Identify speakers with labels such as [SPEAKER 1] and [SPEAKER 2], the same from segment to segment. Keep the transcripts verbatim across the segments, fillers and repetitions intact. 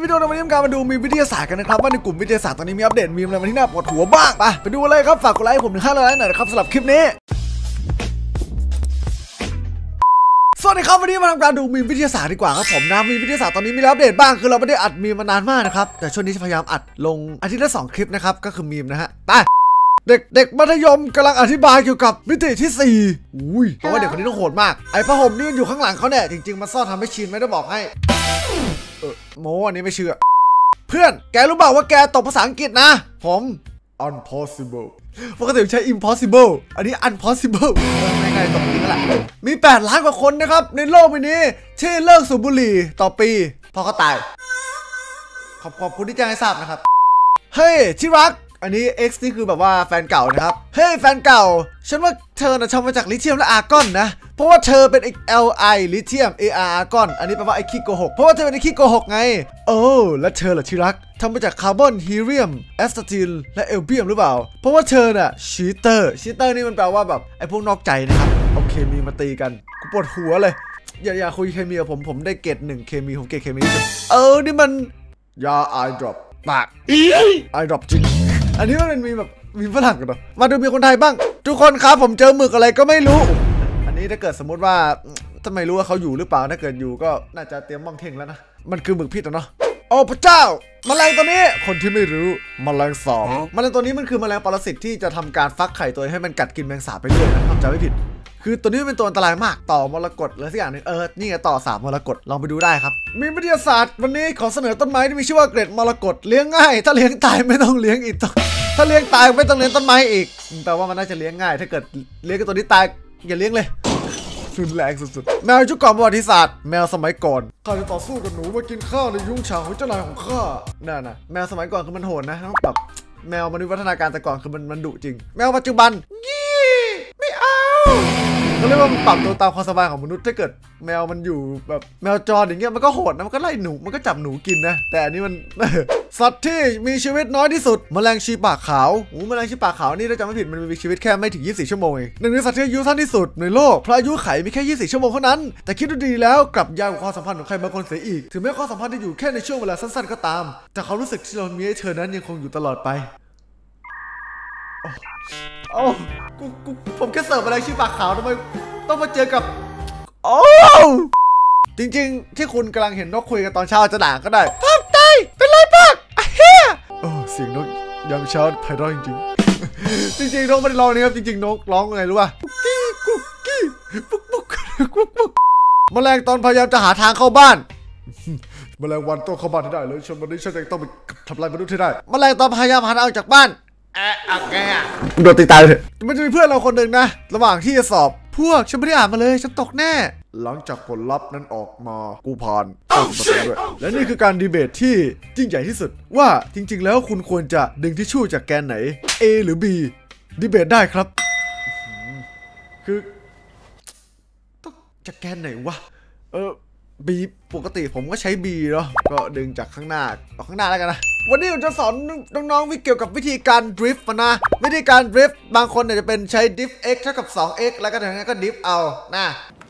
[SPEAKER 1] วิดีโอในวันนี้การมาดูมีวิทยาศาสตร์กันนะครับว่าในกลุ่มวิทยาศาสตร์ตอนนี้มีอัปเดตมีอะไรมาที่น่าปวดหัวบ้างไปไปดูเลยครับฝากกดไลค์ผมถึงห้าร้อยไลค์หน่อยนะครับสำหรับคลิปนี้สวัสดีครับวันนี้มาทำการดูมีวิทยาศาสตร์ดีกว่าครับผมนะมีวิทยาศาสตร์ตอนนี้มีอัปเดตบ้างคือเราไม่ได้อัดมีมานานมากนะครับแต่ช่วงนี้จะพยายามอัดลงอาทิตย์ละสองคลิปนะครับก็คือมีมนะฮะไปเด็กเด็กมัธยมกำลังอธิบายเกี่ยวกับมิติที่สี่อุ้ยเพราะว่าเด็กคนนี้ต้องโหดมากไอ้ผ้าห่มนี่มันอยู่ข้างหลังเขาเนี่ยจริงๆมันซ่อนทำให้ชินไม่ได้บอกให้เออโมอันนี้ไม่เชื่อเพื่อนแกรู้เปล่าว่าแกตกภาษาอังกฤษนะผม impossible ปกติใช้ impossible อันนี้ impossible ไม่ง่ายตรงนี้ก็แหละมีแปดล้านกว่าคนนะครับในโลกใบนี้ที่เลิกสูบบุหรี่ต่อปีพอเขาตายขอบขอบคุณที่แจ้งให้ทราบนะครับเฮ้ยที่รักอันนี้ X นี่คือแบบว่าแฟนเก่านะครับเฮ้ยแฟนเก่าฉันว่าเธอน่ะทำมาจากลิเธียมและอาร์กอนนะเพราะว่าเธอเป็น Li ลิเธียม Ar อาร์กอนอันนี้แปลว่าไอ้ขี้โกหกเพราะว่าเธอเป็นไอ้ขี้โกหกไงโอ้และเธอล่ะที่รักทำมาจากคาร์บอนฮีเลียมแอสตาติลและเอลเบียมหรือเปล่าเพราะว่าเธอน่ะชีเตอร์ชีเตอร์นี่มันแปลว่าแบบไอ้พวกนอกใจนะครับเอาเคมีมาตีกันกูปวดหัวเลยอย่าอย่าคุยเคมีกับผมผมได้เกรดหนึ่งเคมีผมเกรดเคมีเออนี่มันยาไอดรอปปากไอดรอปจริงอันนี้มันมีแบบมีฝรั่งกันเหรอมาดูมีคนไทยบ้างทุกคนครับผมเจอหมึกอะไรก็ไม่รู้อันนี้ถ้าเกิดสมมติว่าถ้าไม่รู้ว่าเขาอยู่หรือเปล่าถ้าเกิดอยู่ก็น่าจะเตรียมมองเท่งแล้วนะมันคือหมึกพิษเนาะโอ้พระเจ้าแมลงตัวนี้คนที่ไม่รู้แมลงสาบแมลงตัวนี้มันคือแมลงปรสิตที่จะทำการฟักไข่ตัวให้มันกัดกินแมงสาบไปเรื่อยนะจำไม่ผิดคือตัวนี้เป็นตัวอันตรายมากต่อมรกตเลยสักอย่างหนึ่งเออนี่ไงต่อสามมรกตลองไปดูได้ครับมีวิทยาศาสตร์วันนี้ขอเสนอต้นไม้ที่มีชื่อว่าเกล็ดมรกตเลี้ยงง่ายถ้าเลี้ยงตายไม่ต้องเลี้ยงอีกถ้าเลี้ยงตายไม่ต้องเลี้ยงต้นไม้อีกแปลว่ามันน่าจะเลี้ยงง่ายถ้าเกิดเลี้ยงกับตัวนี้ตายอย่าเลี้ยงเลยรุนแรงสุดๆแมวยุคก่อนประวัติศาสตร์แมวสมัยก่อนข้าจะต่อสู้กับหนูมากินข้าวในยุ้งฉางของเจ้านายของข้านั่นนะแมวสมัยก่อนคือมันโหดนะต้องแบบแมวมันวิวัฒนาการแต่ก่อนคือมันมันดุจริงแมวปัจจุบันยี่ไม่เอาเขาเรียกว่ามันปรับตัวตามความสบายของมนุษย์ถ้าเกิดแมวมันอยู่แบบแมวจรอย่างเงี้ยมันก็โหดนะมันก็ไล่หนูมันก็จับหนูกินนะแต่อันนี้มันสัตว์ที่มีชีวิตน้อยที่สุดแมลงชีปากขาวโอ้แมลงชีปากขาวนี่ถ้าจำไม่ผิดมันมีชีวิตแค่ไม่ถึงยี่สิบสี่ชั่วโมงเองหนึ่งในสัตว์ที่อายุสั้นที่สุดในโลกเพราะอายุไขมีแค่ยี่สิบสี่ชั่วโมงเท่านั้นแต่คิดดูดีแล้วกลับยาวกว่าความสัมพันธ์ของใครบางคนเสียอีกถึงแม้ความสัมพันธ์จะอยู่แค่ในช่วงเวลาสั้นๆก็ตามแต่เขารู้สึกที่เรามีให้เธอนั้นยังคงอยู่ตลอดไปโอ้กูกูผมแค่เสิร์ฟอะไรชื่อปากขาวทำไมต้องมาเจอกับโอ้จริงๆที่คุณกำลังเห็นนกคุยกันตอนเช้าจะด่าก็ได้ภาพตายเป็นไรบ้างอะเฮียโอ้เสียงนกยามเช้าไพเราะจริงๆจริงๆนกไม่ได้ร้องนี่ครับจริงๆนกร้องไงรู้ป่ะกุ๊กกี้กุ๊กกี้ปุ๊กปุ๊กกุ๊กปุ๊กแมลงตอนพยายามจะหาทางเข้าบ้านแมลงวันต้องเข้าบ้านให้ได้เลยฉันวันนี้ฉันจะต้องไปทำลายมนุษย์ให้ได้แมลงตอนพยายามหาทางออกจากบ้านแอะอะแกอะโดนตีตายเลยมันจะมีเพื่อนเราคนหนึ่งนะระหว่างที่จะสอบพวกฉันไม่ได้อ่านมาเลยฉันตกแน่หลังจากผลลัพธ์นั้นออกมากูผ่านต้องสอบด้วยและนี่คือการดีเบตที่ยิ่งใหญ่ที่สุดว่าจริงๆแล้วคุณควรจะดึงทิชชู่จากแกนไหน A หรือ B ดีเบตได้ครับคือต้องจากแกนไหนวะเออ B ปกติผมก็ใช้ B เนาะก็ดึงจากข้างหน้าเอาข้างหน้าแล้วกันนะวันนี้ผมจะสอนน้องๆวิเกี่ยวกับวิธีการดริฟต์นะวิธีการดริฟต์บางคนเนี่ยจะเป็นใช้ดิฟ x เท่ากับ สอง x แล้วก็จากนั้นก็ดิฟเอานะ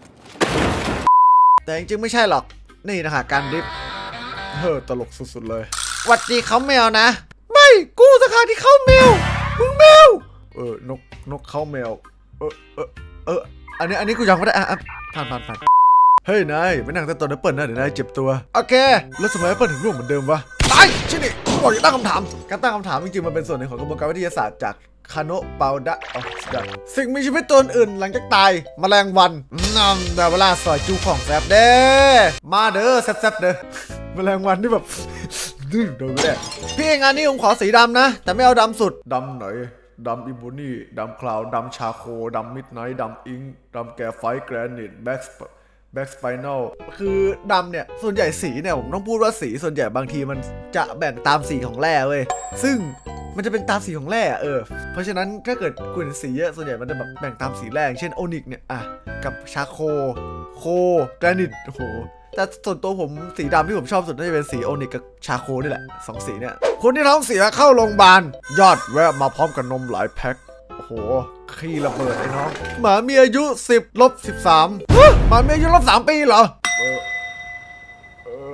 [SPEAKER 1] แต่จริงๆไม่ใช่หรอกนี่นะคะการดริฟต์เฮ้อตลกสุดๆเลยหวัดดีเขาแมวนะไม่กูสักครั้งที่เขาแมวมึงแมวเออนกนกเขาแมวเออเออเอออันนี้อันนี้กูยังไม่ได้อ่ะผ่านผ่านผ่านเฮ้ยนายไม่นั่งแต่ตอนแอปเปิลนะเดี๋ยวนายเจ็บตัวโอเคแล้วทำไมแอปเปิลถึงร่วงเหมือนเดิมวะไอ้ชินี่บอกอย่าตั้งคำถามการตั้งคำถามจริงๆมันเป็นส่วนหนึ่งของกระบวนการวิทยาศาสตร์จากคาโนะเปาดะอ๋อสิ่งมีชีวิตตัวอื่นหลังจากตายแมลงวันน้ำแต่เวลาสอยจูของแซบเด้มาเด้อแซบๆเด้อแมลงวันที่แบบดื้อโดนไม่ได้พี่งานนี้ผมขอสีดำนะแต่ไม่เอาดำสุดดำไหนดำอิบูนี่ดำคลาวดำชาโคดำมิดไนท์ดำอิงดำแกไฟแกรนิตแบ็กแบ็กสไปนอลคือดำเนี่ยส่วนใหญ่สีเนี่ยผมต้องพูดว่าสีส่วนใหญ่บางทีมันจะแบ่งตามสีของแร่เว้ยซึ่งมันจะเป็นตามสีของแร่เออเพราะฉะนั้นถ้าเกิดคุณสีเยอะส่วนใหญ่มันจะแบบแบ่งตามสีแร่เช่นโอนิกเนี่ยอ่ะกับชาโคโคแกรนิตโอ้โหแต่ส่วนตัวผมสีดำที่ผมชอบสุดน่าจะเป็นสีโอนิกกับชาโคนี่แหละสองสีเนี่ยคนที่ท้องเสียเข้าโรงพยาบาลยอดแวะมาพร้อมกับนมหลายแพ็คโอ้โหขี้ระเบิดไอ้น้องหมามีอายุสิบลบสิบสามหมามีอายุลบสามปีเหรอเออเออ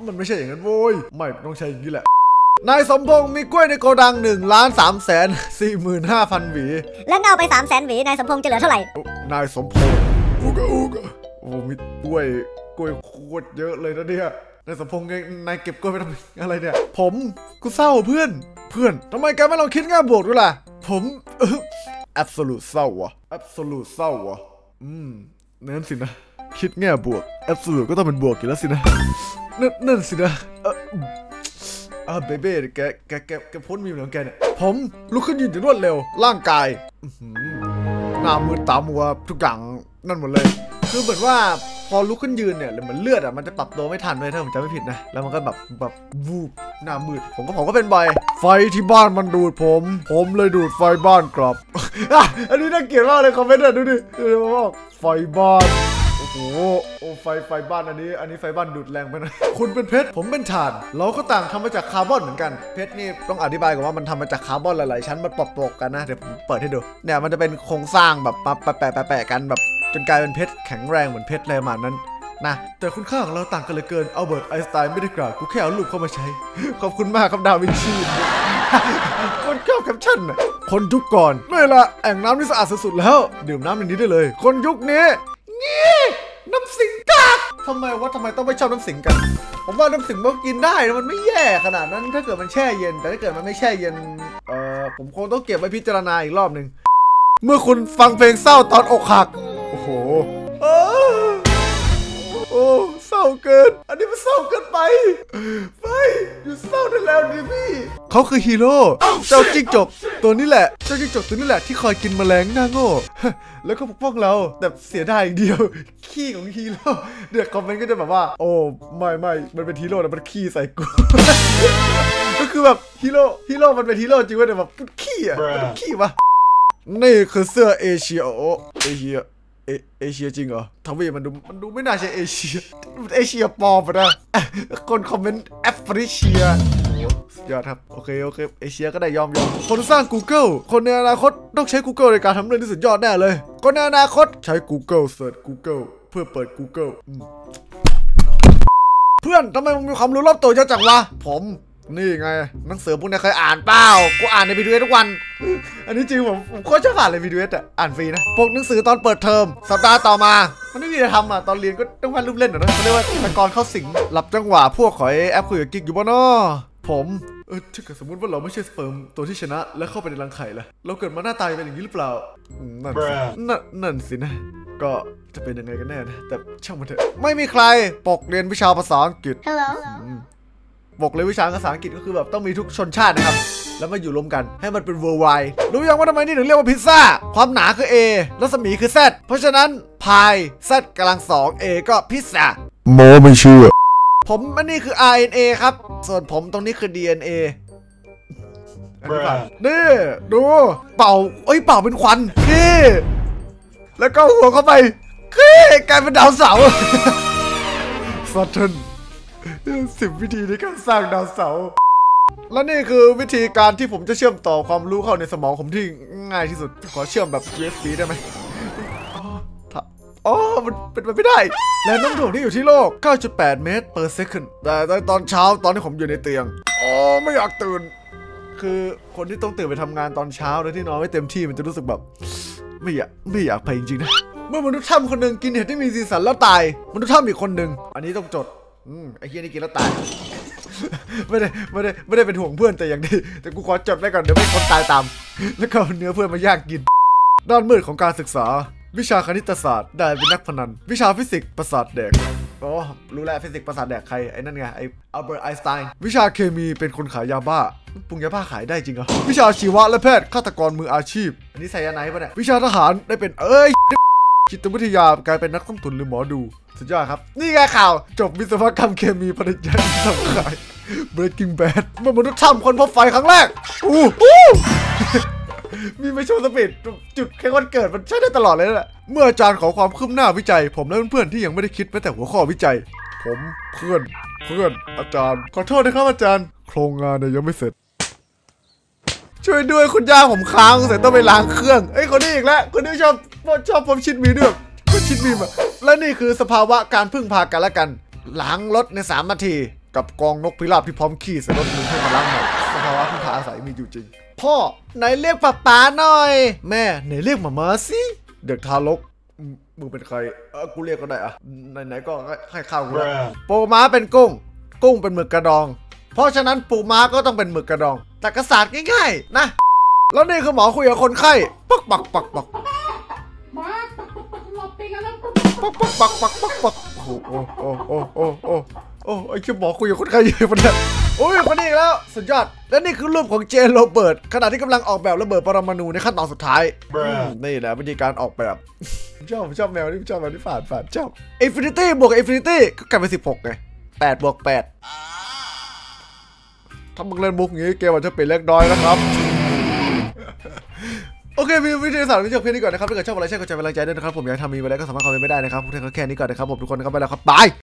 [SPEAKER 1] มันไม่ใช่อย่างนั้นโว้ยไม่ต้องใช้อย่างนี้แหละนายสมพงษ์มีกล้วยในโกดังหนึ่งล้านสามแสนสี่หมื่นห้าพันหวี
[SPEAKER 2] แล้วเอาไปสามแสนหวีนายสมพงษ์จะเหลือเท่าไหร่
[SPEAKER 1] นายสมพงษ์อูกะอูกะโอ้มีกล้วยกล้วยโคตรเยอะเลยนะเนี่ยนายสมพงษ์นายเก็บกล้วยไปทำอะไรเนี่ยผมกูเศร้าเพื่อนเพื่อนทำไมแกไม่ลองคิดง่ายบวกด้วยล่ะผมเออ absolute เศร้าวะ absolute เศร้าวะอืมนั่นสินะคิดแง่บวก absolute ก็ต้องเป็นบวกอยู่แล้วสินะนั่นนั่นสินะเอออ่าเบเบ้แกแกแกแกพ้นมีเหมือนแกเนี่ยผมลุกขึ้นยืนอย่างรวดเร็วร่างกายหน้ามือตามัวทุกอย่างนั่นหมดเลยคือเหมือนว่าพอลุกขึ้นยืนเนี่ยเหมือนเลือดอ่ะมันจะปรับตัวไม่ทันเลยถ้าผมจำไม่ผิดนะแล้วมันก็แบบแบบวูบหน้ามืดผมก็ผมก็เป็นบ่อยไฟที่บ้านมันดูดผมผมเลยดูดไฟบ้านกลับอันนี้น่าเกลียดมากเลยคอมเมนต์ดูดิดูบอกไฟบ้านโอ้โหโอ้ไฟไฟบ้านอันนี้อันนี้ไฟบ้านดูดแรงไปนะคุณเป็นเพชรผมเป็นถ่านเราก็ต่างทำมาจากคาร์บอนเหมือนกันเพชรนี่ต้องอธิบายก่อนว่ามันทำมาจากคาร์บอนหลายๆชั้นมันปะๆกันนะเดี๋ยวผมเปิดให้ดูเนี่ยมันจะเป็นโครงสร้างแบบมาแปะแปะแปะกันแบบจนกลายเป็นเพชรแข็งแรงเหมือนเพชรอะไรประมาณนั้นนะแต่คุณค่าของเราต่างกันเหลือเกินอัลเบิร์ตไอน์สไตน์ไม่ได้กล่าวกูแค่เอารูปเข้ามาใช้ขอบคุณมากครับดาวินชีคนชอบแคปชั่นน่ะคนยุคก่อนนี่ละแอ่งน้ำนี่สะอาดสุดๆแล้วดื่มน้ำในนี้ได้เลยคนยุคนี้นี่น้ำสิงกากทำไมวะทำไมต้องไม่ชอบน้ำสิงกันผมว่าน้ำสิงมันกินได้มันไม่แย่ขนาดนั้นถ้าเกิดมันแช่เย็นแต่ถ้าเกิดมันไม่แช่เย็นเอ่อผมคงต้องเก็บไว้พิจารณาอีกรอบหนึ่งเมื่อคุณฟังเพลงเศร้าตอนอกหักโอ้โหโอ้เศร้าเกินอันนี้มันเศร้าเกินไปไปอยู่เศร้าได้แล้วดิพี่เขาคือฮีโร่เจ้าจิ้งจกตัวนี้แหละเจ้าจิ้งจกตัวนี้แหละที่คอยกินแมลงหน้าโง่แล้วก็ปกป้องเราแต่เสียดายอย่างเดียวขี้ของฮีโร่เดี๋ยวคอมเมนต์ก็จะแบบว่าโอ้ไม่ไม่มันเป็นฮีโร่แต่มันขี้ใส่กูก็คือแบบฮีโร่ฮีโร่มันเป็นฮีโร่จริงว่าแต่แบบขี้อ่ะมันขี้วะนี่คือเสื้อเอเชียโอเอเชียเอเอเชียจริงเหรอทวีมันดูมันดูไม่น่าใช่เอเชียเอเชียปลอมนะคนคอมเมนต์แอฟริเชียสุดยอดครับโอเคโอเคเอเชียก็ได้ยอมยอมคนสร้าง Google คนในอนาคตต้องใช้ Google ในการทำเรื่องที่สุดยอดแน่เลยคนในอนาคตใช้ Google เสิร์ช Google เพื่อเปิด Google เพื่อนทำไมมึงมีความรู้รอบตัวเยอะจังวะผมนี่ไงหนังสือพวกนี้เคยอ่านเปล่ากูอ่านในวิดีโอทุกวันอันนี้จริงผมผมโคตรชอบอ่านในวิดีโออ่ะอ่านฟรีนะพวกหนังสือตอนเปิดเทอมสัปดาห์ต่อมามันไม่มีอะไรทำอ่ะตอนเรียนก็ต้องวาดรูปเล่นนะเขาเรียกว่าตะกอนเข้าสิงหลับจังหวะพวกขอยแอปคุยกับกิ๊กอยู่บ้านอผมเออถ้าเกิดสมมติว่าเราไม่ใช่สเปิร์มตัวที่ชนะแล้วเข้าไปในรังไข่ล่ะเราเกิดมาหน้าตาเป็นอย่างนี้หรือเปล่านั่นนั่นนั่นสินะก็จะเป็นยังไงกันแน่นะแต่ช่างมันเถอะไม่มีใครปกเรียนวิชาภาษาอังกฤษ Helloบอกเลยวิชาภาษาอังกฤษก็คือแบบต้องมีทุกชนชาตินะครับแล้วมาอยู่รวมกันให้มันเป็น worldwide รู้ยังว่าทำไมนี่ถึงเรียกว่าพิซซ่าความหนาคือ A รัศมีคือ Z เพราะฉะนั้นพาย Z กำลังสอง A ก็พิซซ่าโมไม่เชื่อผมอันนี้คือ อาร์ เอ็น เอ ครับส่วนผมตรงนี้คือ ดี เอ็น เอ นี่ดูเป่าเอ้ยเป่าเป็นควันนี่แล้วก็หัวเข้าไปนี่กลายเป็นดาวเสาร์ซัตเทิลสิบวิธีในการสร้างดาวเสาร์และนี่คือวิธีการที่ผมจะเชื่อมต่อความรู้เข้าในสมองผมที่ง่ายที่สุดขอเชื่อมแบบ ยู เอส บี ได้ไหมอ๋อมันเป็นไปไม่ได้และน้ำถ่วงที่อยู่ที่โลก เก้าจุดแปด เมตร per second แต่ตอนเช้าตอนที่ผมอยู่ในเตียงอ๋อไม่อยากตื่นคือคนที่ต้องตื่นไปทำงานตอนเช้าโดยที่นอนไม่เต็มที่มันจะรู้สึกแบบไม่อยากไม่อยากไปจริงๆนะเมื่อมนุษย์ถ้ำคนหนึ่งกินเห็ดที่มีสีสันแล้วตายมนุษย์ถ้ำอีกคนหนึ่งอันนี้ต้องจดอืมไอ้เฮียนี่กินแล้วตายไม่ได้ไม่ได้ไม่ได้เป็นห่วงเพื่อนแต่อย่างดีแต่กูขอจดไว้ก่อนเดี๋ยวไม่คนตายตามแล้วก็เนื้อเพื่อนมาย่างกินด้านมืดของการศึกษาวิชาคณิตศาสตร์ได้เป็นนักพนันวิชาฟิสิกส์ประสาทแดกอ๋อรู้แล้วฟิสิกส์ประสาทแดกใครไอ้นั่นไงไอ้อัลเบิร์ตไอน์สไตน์วิชาเคมีเป็นคนขายยาบ้าปรุงยาบ้าขายได้จริงเหรอวิชาชีวะและแพทย์ฆาตกรมืออาชีพอันนี้ไซยาไนด์ป่ะเนี่ยวิชาทหารได้เป็นเอ้ยจิตวิทยากลายเป็นนักต้มตุ๋นหรือหมอดูสุดยอดครับนี่ไงข่าวจบวิศวกรรมเคมีปริญญาสำคัญ Breaking Bad เมื่อมนุษย์ถ้ำคนพบไฟครั้งแรกอู้มีไม่โชว์สปีดจุดแค่วันเกิดมันใช้ได้ตลอดเลยแหละเมื่ออาจารย์ขอความคืบหน้าวิจัยผมและเพื่อนๆที่ยังไม่ได้คิดแม้แต่หัวข้อวิจัยผมเพื่อนเพื่อนอาจารย์ขอโทษนะครับอาจารย์โครงงานเนี่ยยังไม่เสร็จช่วยด้วยคุณย่าผมค้างเสร็จต้องไปล้างเครื่องไอ้คนนี้อีกแล้วคนนี้ชอบชอบผมชิดมีด้วยก็ชิดมีมาและนี่คือสภาวะการพึ่งพากันและกันล้างรถในสามนาทีกับกองนกพิราบที่พร้อมขี่ใส่รถมึงให้มาล้างหน่อยสภาวะที่พาอาศัยมีอยู่จริงพ่อไหนเรียกป๊าป๊าหน่อยแม่ไหนเรียกหมามาสิเด็กทารกมึงเป็นใครเออกูเรียกก็ได้อะไหนๆก็ให้ข้าวกูแล้วปูม้าเป็นกุ้งกุ้งเป็นหมึกกระดองเพราะฉะนั้นปูม้าก็ต้องเป็นหมึกกระดองแต่กษัตริย์ง่ายๆนะแล้วนี่คือหมอคุยกับคนไข้ปักปักปักปักปักปักปักปักปักปักโอ้โอ้โอ้โอ้โอ้โอ้โอ้ไอ้คิดหมอคุยกับคนไข้อยู่ปะเนี่ยโอ้ยคนนี้อีกแล้วสุดยอดและนี่คือรูปของเจนโรเบิร์ตขณะที่กำลังออกแบบระเบิดปรมาณูในขั้นตอนสุดท้ายนี่แหละวิธีการออกแบบชอบชอบแมวนี่ชอบแมวที่ฝาดฝาดชอบอินฟินิตี้บวกอินฟินิตี้ก็กลายเป็นสิบหกไงแปดบวกแปดถ้ามึงเล่นมุกอย่างนี้เกมมันจะเป็นเล็กน้อยนะครับโอเคมีวิธีสอนวิธีเพียงนี้ก่อนนะครับถ้าเกิดชอบอะไรใช่ก็ใจเป็นกำลังใจด้วยนะครับผมอยากทำมีอะไรก็สามารถคอมเมนต์ไม่ได้นะครับพูดแค่แค่นี้ก่อนนะครับผมทุกคนนะครับไปแล้วครับบาย